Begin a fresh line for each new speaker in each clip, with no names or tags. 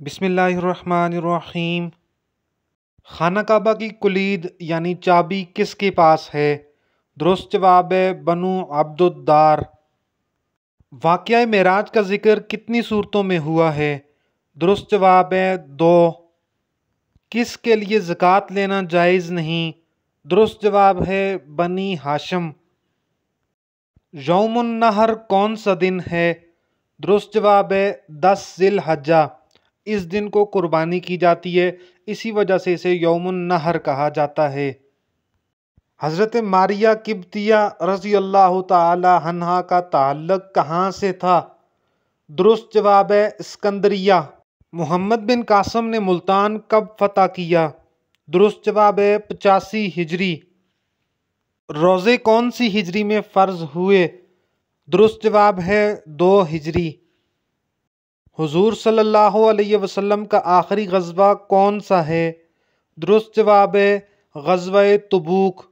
बिस्मिल्लाहिर्रहमानिर्रहीम। खाना काबा की कुलीद यानी चाबी किसके पास है? दुरुस्त जवाब है बनु अब्दुद्दार। वाक़या मेराज का जिक्र कितनी सूरतों में हुआ है? दुरुस्त जवाब है 2। किसके लिए ज़कात लेना जायज़ नहीं? दुरुस्त जवाब है बनी हाशिम। यौमुन नहर कौन सा दिन है? दुरुस्त जवाब है 10 ज़िल-हज्जा। इस दिन को कुर्बानी की जाती है, इसी वजह से इसे यौमुन नहर कहा जाता है। हज़रत मारिया किब्तिया रज़ी अल्लाह ताला अन्हा का ताल्लुक़ कहाँ से था? दुरुस्त जवाब है सिकंदरिया। मोहम्मद बिन कासम ने मुल्तान कब फतह किया? दुरुस्त जवाब है 85 हिजरी। रोज़े कौन सी हिजरी में फ़र्ज हुए? दुरुस्त जवाब है 2 हिजरी। हुजूर सल्लल्लाहु अलैहि वसल्लम का आखिरी ग़ज़वा कौन सा है? दुरुस्त जवाब है ग़ज़वा तबूक।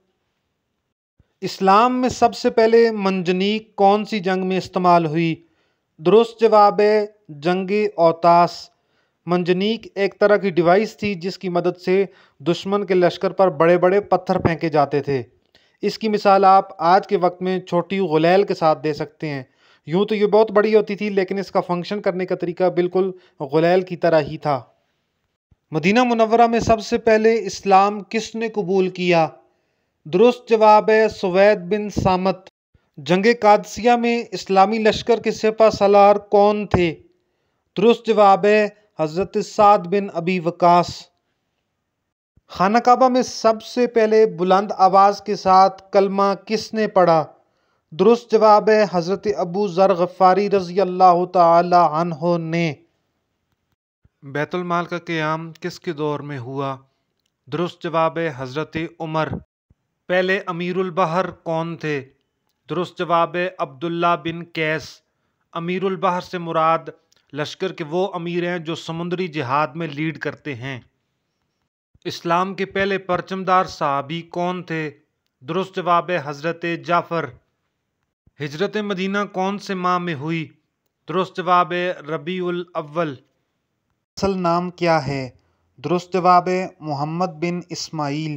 इस्लाम में सबसे पहले मंजनीक कौन सी जंग में इस्तेमाल हुई? दुरुस्त जवाब है जंग औतास। मंजनीक एक तरह की डिवाइस थी जिसकी मदद से दुश्मन के लश्कर पर बड़े बड़े पत्थर फेंके जाते थे। इसकी मिसाल आप आज के वक्त में छोटी गुलैल के साथ दे सकते हैं। यूँ तो ये बहुत बड़ी होती थी, लेकिन इसका फंक्शन करने का तरीका बिल्कुल गुलैल की तरह ही था। मदीना मुनव्वरा में सबसे पहले इस्लाम किसने कबूल किया? दुरुस्त जवाब है सुवैद बिन सामत। जंग कादसिया में इस्लामी लश्कर के सिपह सलार कौन थे? दुरुस्त जवाब है हज़रत साद बिन अबी वकास। खाना काबा में सबसे पहले बुलंद आवाज़ के साथ कलमा किसने पढ़ा? दुरुस्त जवाब है हज़रत अबू ज़र गफ़ारी रज़ी अल्लाह ताला अन्हो ने। बैतुल माल का क़याम किसके दौर में हुआ? दुरुस्त जवाब है हज़रत उमर। पहले अमीरुल बहर कौन थे? दुरुस्त जवाब है अब्दुल्ला बिन कैस। अमीरुल बहर से मुराद लश्कर के वो अमीर हैं जो समुद्री जिहाद में लीड करते हैं। इस्लाम के पहले परचमदार सहाबी कौन थे? दुरुस्त जवाब है हज़रत जाफ़र। हिजरत मदीना कौन से माह में हुई? दुरुस्त जवाब है रबीउल अव्वल। असल नाम क्या है? दुरुस्त जवाब है मोहम्मद बिन इस्माइल।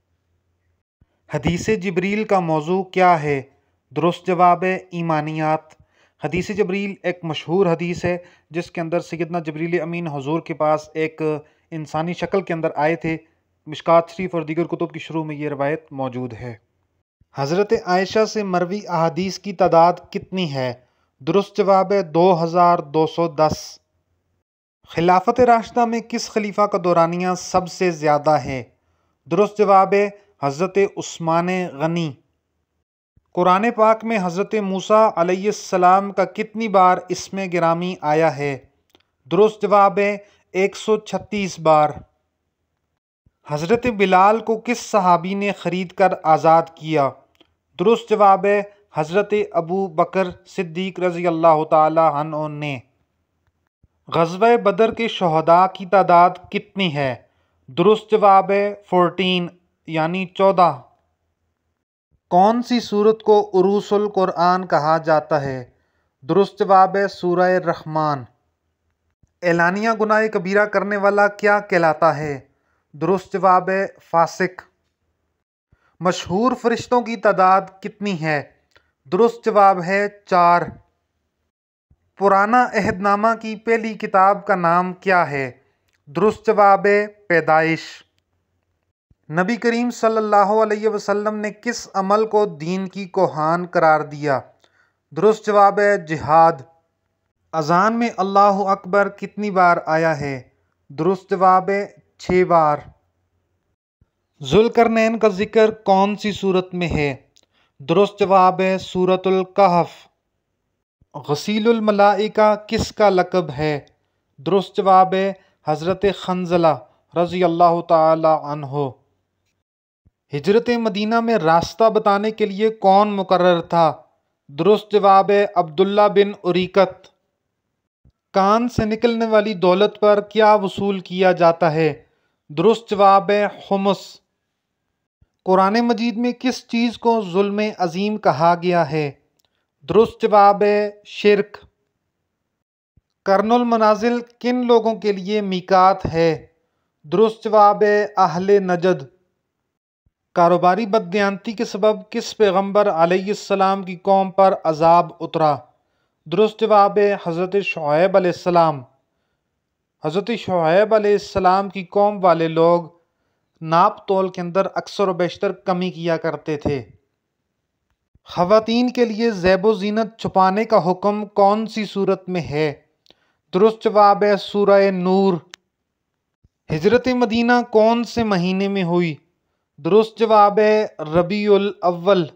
हदीस जिब्रील का मौजू क्या है? दुरुस्त जवाब है ईमानियात। हदीस जिब्रील एक मशहूर हदीस है जिसके अंदर सैयदना जिब्रील अमीन हुजूर के पास एक इंसानी शक्ल के अंदर आए थे। मिशकात शरीफ और दीगर कुतुब की शुरू में ये रवायत मौजूद है। हज़रत आयशा से मरवी अहादीस की तादाद कितनी है? दुरुस्त जवाब है 2210। खिलाफत राशिदा में किस खलीफा का दौरानिया सबसे ज़्यादा है? दुरुस्त जवाब है हज़रत उस्मान गनी। कुरान पाक में हज़रत मूसा अलैहिस्सलाम का कितनी बार इसमें गिरामी आया है? दुरुस्त जवाब है 136 बार। हज़रत बिलाल को किस सहाबी ने ख़रीद कर आज़ाद किया? दुरुस्त जवाब है हज़रत अबू बकर सिद्दीक़ रज़ी अल्लाह ताला अन्हु ने। ग़ज़वा बदर के शहदा की तादाद कितनी है? दुरुस्त जवाब है 14 यानी 14। कौन सी सूरत को उरूसुल कुरान कहा जाता है? दुरुस्त जवाब है सूरह रहमान। एलानिया गुनाह कबीरा करने वाला क्या कहलाता है? दुरुस्त जवाब है फासिक। मशहूर फरिश्तों की तादाद कितनी है? दुरुस्त जवाब है 4। पुराना अहदनामा की पहली किताब का नाम क्या है? दुरुस्त जवाब है पैदाइश। नबी करीम सल्लल्लाहु अलैहि वसल्लम ने किस अमल को दीन की कोहान करार दिया? दुरुस्त जवाब है जिहाद। अज़ान में अल्लाहु अकबर कितनी बार आया है? दुरुस्त जवाब है 6 बार। ज़ुल्करनैन का जिक्र कौन सी सूरत में है? दुरुस्त जवाब है सूरतुल कहफ। गसीलुल मलाइका किसका लक़ब है? दुरुस्त जवाब है हज़रत खंज़ला रज़ी अल्लाह ताला अन्हो। हिजरत मदीना में रास्ता बताने के लिए कौन मुकर्रर था? दुरुस्त जवाब है अब्दुल्ला बिन उरीकत। कान से निकलने वाली दौलत पर क्या वसूल किया जाता है? दुरुस्त जवाब है खुमुस। कुरान मजीद में किस चीज़ को जुल्म अजीम कहा गया है? दुरुस्त जवाब है शिर्क। कर्नुल मनाजिल किन लोगों के लिए मीकात है? दुरुस्त जवाब है अहले नजद। कारोबारी बददियानती के सबब किस पैगंबर अलैहिस्सलाम की कौम पर अजाब उतरा? दुरुस्त जवाब है हज़रत शुएब अलैहिस्सलाम। हज़रत शुएब अलैहिस्सलाम की कौम वाले लोग नाप तोल के अंदर अक्सर व बेशतर कमी किया करते थे। ख़वातीन के लिए ज़ैब व ज़ीनत छुपाने का हुक्म कौन सी सूरत में है? दुरुस्त जवाब है सूरह नूर। हिजरत मदीना कौन से महीने में हुई? दुरुस्त जवाब है रबीउल अव्वल।